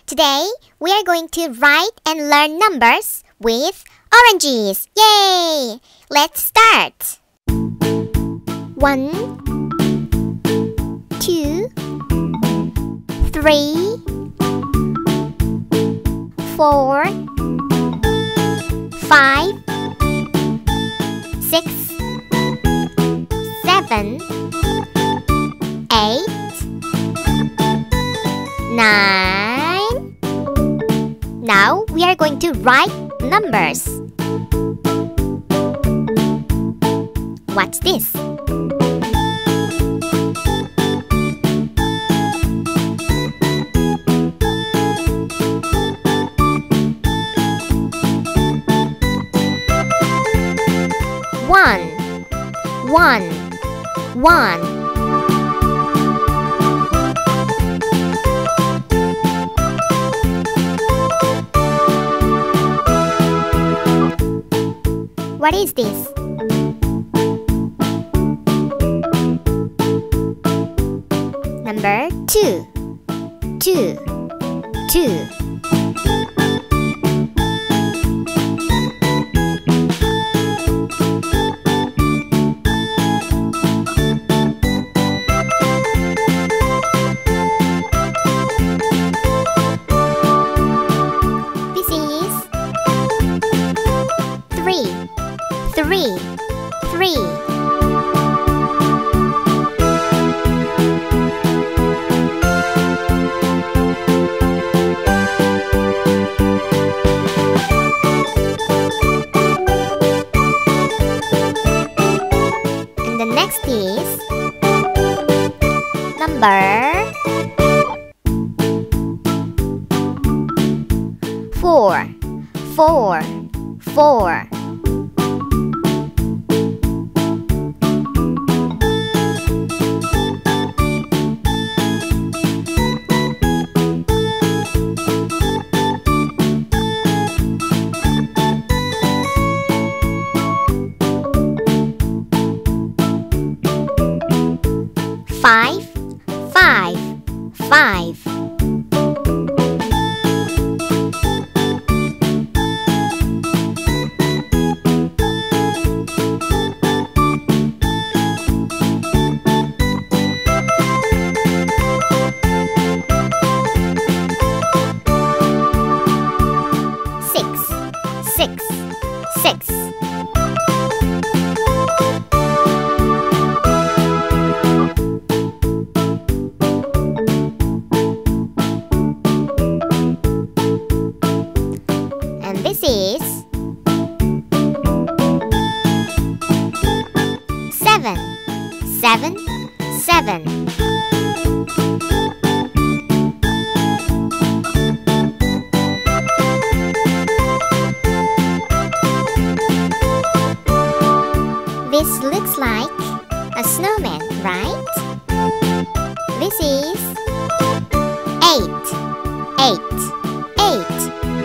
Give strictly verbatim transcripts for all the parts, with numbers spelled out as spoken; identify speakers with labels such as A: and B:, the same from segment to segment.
A: Today, we are going to write and learn numbers with oranges. Yay! Let's start. One, two, three, four, five, six, seven, eight, nine. Now we are going to write numbers. What's this? One, one, one. What is this? Number two, two, two. Three, three. And the next is number four, four, four. Five, five, five. Six, six, six. This is seven, seven, seven. This looks like a snowman, right? This is eight, eight, eight.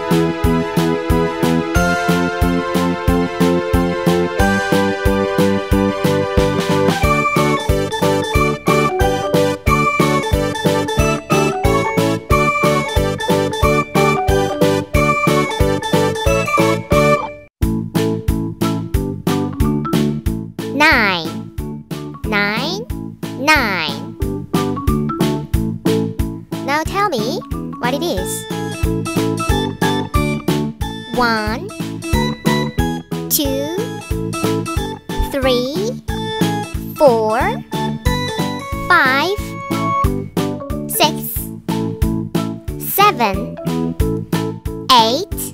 A: Nine, nine, nine. Now tell me what it is. One, two, three, four, five, six, seven, eight,